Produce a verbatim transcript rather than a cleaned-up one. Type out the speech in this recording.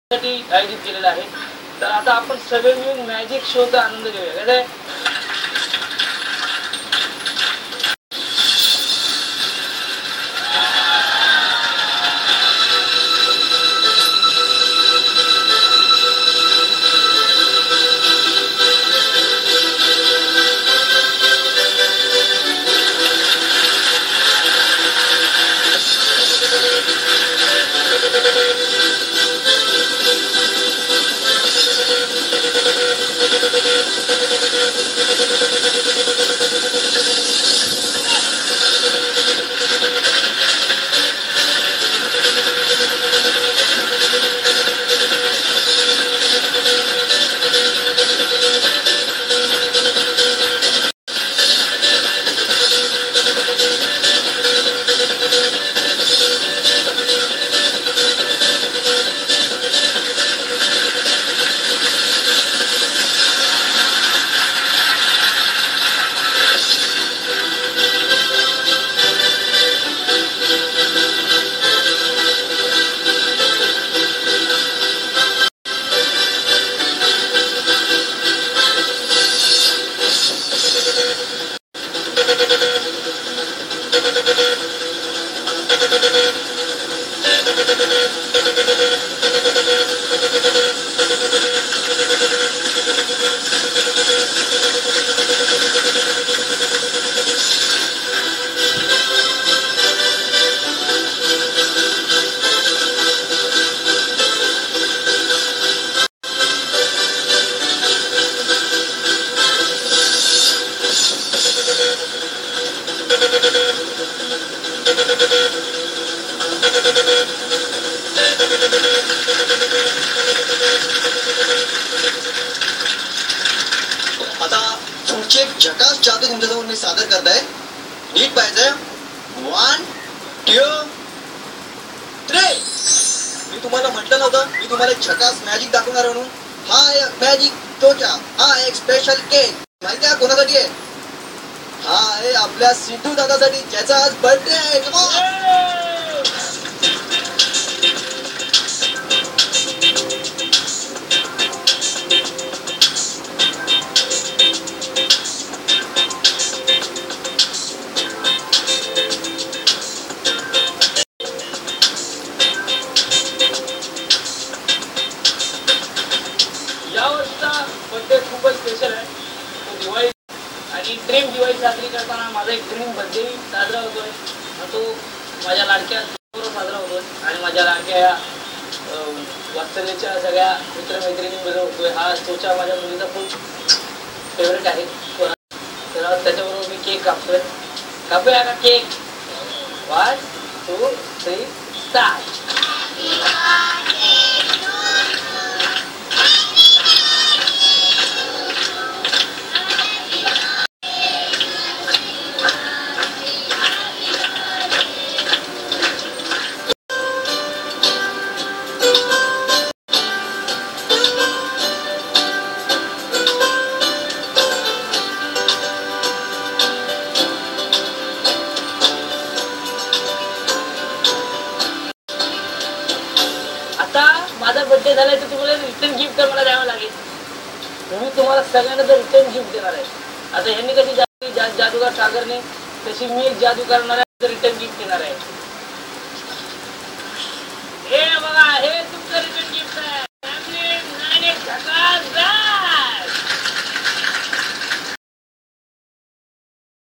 आयोजित केलेला आहे. तर आता आपण सगळे मिळून मॅजिक शोचा आनंद घेऊया. काय आता पुढचे झकास जादू तुमच्यासमोर मी सादर करताय. नीट पाहिजे. One two three. मी तुम्हाला म्हटलं नव्हतं मी तुम्हाला एक झकास मॅजिक दाखवणार म्हणून. हा एक मॅजिक तोचा, हा एक स्पेशल केक. माहिती आहे कोणासाठी आहे? हा आहे आपल्या सिद्धू दादासाठी, ज्याचा आज बर्थडे आहे. बर्थडे खूपच स्पेशल आहे. तो दिवाळी आणि ड्रीम दिवाळी साजरी करताना माझा एक ड्रीम बर्थडे साजरा होतोय. तो माझ्या लाडक्या बरोबर साजरा होतोय आणि माझ्या लाडक्या वास्तव्याच्या सगळ्या मित्रमैत्रिणींबरोबर होतोय. हा तोच्या माझ्या मुलीचा खूप फेवरेट आहे. तर त्याच्याबरोबर मी केक कापतोय. कापूया का cake? One two three start. आता माझा बर्थडे झालाय तर तुम्हाला रिटर्न गिफ्ट तर मला द्यावं लागेल. मी तुम्हाला सगळ्यांना तर रिटर्न गिफ्ट देणार आहे. आता ह्यांनी कशी जादू जा, जादूगार सागरने तशी मी एक जादू करणार आहे, रिटर्न गिफ्ट देणार आहे. हे बघा, हे तुमचं रिटर्न गिफ्ट.